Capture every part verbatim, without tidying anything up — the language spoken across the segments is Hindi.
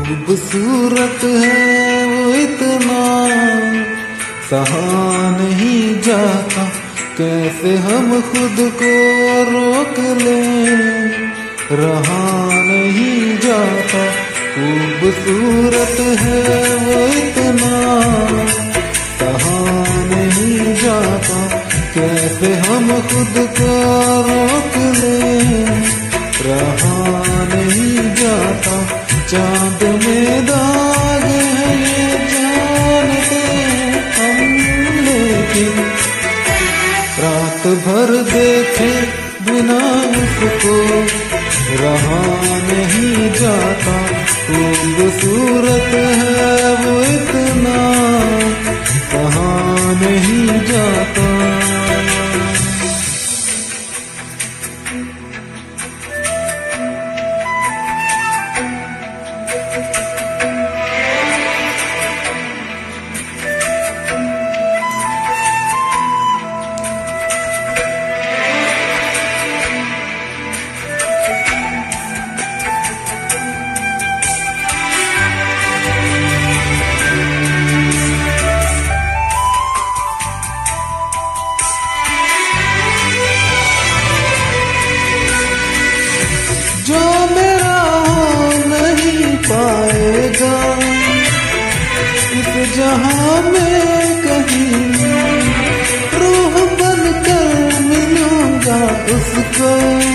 खूबसूरत है वो इतना, सहा नहीं जाता, कैसे हम खुद को रोक लें, रहा नहीं जाता। खूबसूरत है वो इतना, सहा नहीं जाता, कैसे हम खुद को रोक लें, रहा नहीं जाता। चांद में दाग है ये जानते हम, लेकिन रात भर देखे बिना उसको रहा नहीं जाता। खूबसूरत है वो इतना, कहा नहीं जाता। जो मेरा हो नहीं पाएगा इस जहां में कहीं, रूह बनकर मिलूंगा उसको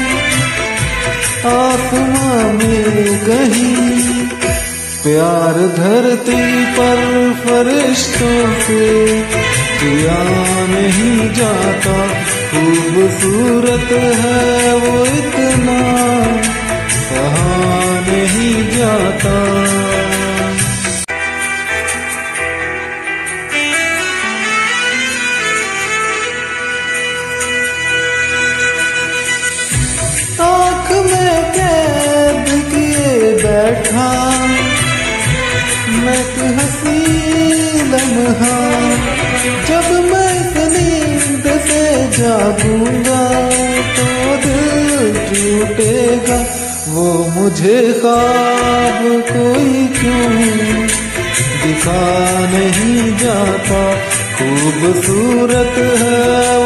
आसमां में कहीं। प्यार धरती पर फरिश्तों से किया नहीं जाता। खूबसूरत है वो इतना, कहा नहीं जाता। आँख में कैद किए बैठा मैं एक हंसी लम्हा, जब मैं नींद से जागूंगा तो दिल टूटेगा। वो मुझे ख्वाब कोई क्यों दिखा नहीं जाता। खूबसूरत है